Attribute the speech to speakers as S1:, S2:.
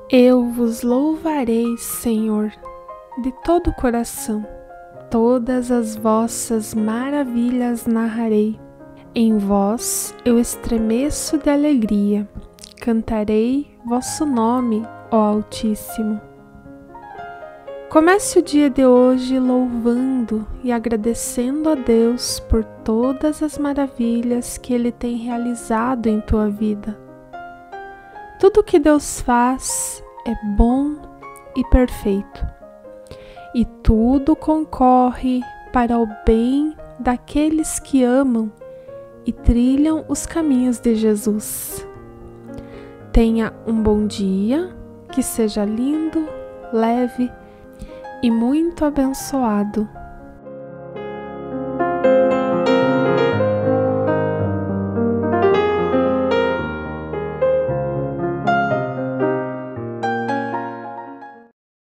S1: Eu vos louvarei, Senhor, de todo o coração. Todas as vossas maravilhas narrarei. Em vós eu estremeço de alegria. Cantarei vosso nome, ó Altíssimo. Comece o dia de hoje louvando e agradecendo a Deus por todas as maravilhas que Ele tem realizado em tua vida. Tudo que Deus faz é bom e perfeito, e tudo concorre para o bem daqueles que amam e trilham os caminhos de Jesus. Tenha um bom dia, que seja lindo, leve e muito abençoado.